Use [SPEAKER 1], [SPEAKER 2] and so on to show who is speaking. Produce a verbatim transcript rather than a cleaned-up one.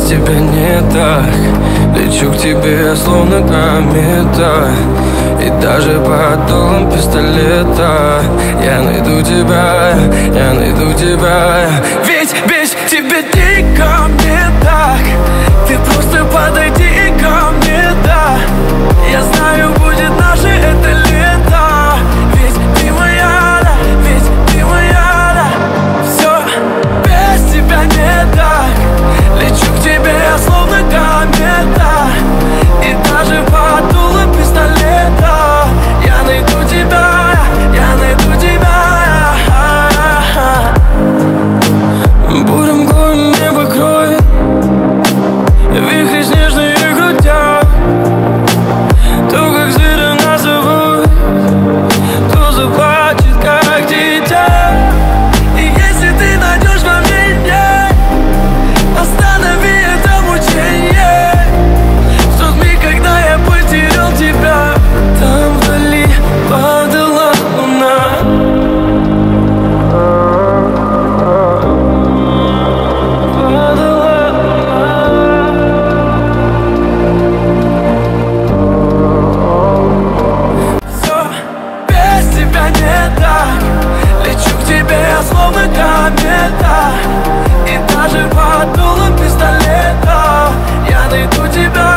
[SPEAKER 1] тебя не так. Лечу к тебе, словно комета, и даже под дулом пистолета я найду тебя, я найду тебя. Ведь без тебя дико мне так. Ты просто подойди ко мне, да. Я знаю, будет наше это лето. Ведь ты моя, да, ведь ты моя, да. Все без тебя не так. Лечу к тебе, словно комета, и даже под дулом пистолета я найду тебя, я найду тебя. Бурым горем небо кроет, вихри снежные крутят. То, как зверя нас зовут, то заплачет, как дитя. И если ты найдешь во мне дня, останови это мучение. В тот миг, когда я потерял тебя, там вдали падала луна. Словно комета, и даже под дулом пистолета я найду тебя.